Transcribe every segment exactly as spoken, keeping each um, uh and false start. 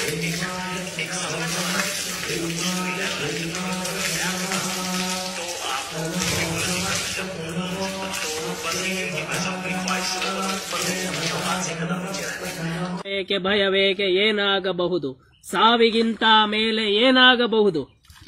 ಏಕೆ ಭಯವೇಕೆ ಏನಾಗಬಹುದು, ಸಾವಿಗಿಂತ ಮೇಲೆ ಏನಾಗಬಹುದು.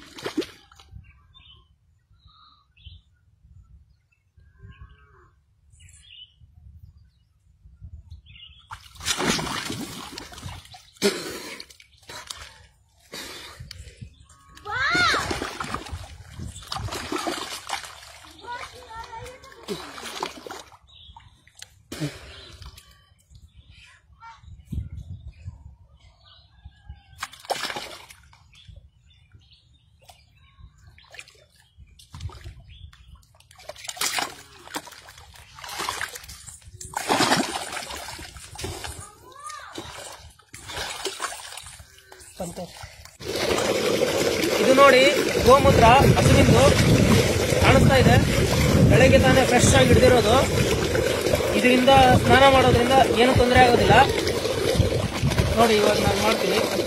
ಇದು ನೋಡಿ ಗೋಮೂತ್ರ ಹಸುವಿಂದು ಕಾಣಿಸ್ತಾ ಇದೆ. ಬೆಳಗ್ಗೆ ತಾನೇ ಫ್ರೆಶ್ ಆಗಿ ಹಿಡಿದಿರೋದು. ಇದರಿಂದ ಸ್ನಾನ ಮಾಡೋದ್ರಿಂದ ಏನು ತೊಂದರೆ ಆಗೋದಿಲ್ಲ. ನೋಡಿ ಇವಾಗ ನಾನು ಮಾಡ್ತೀನಿ.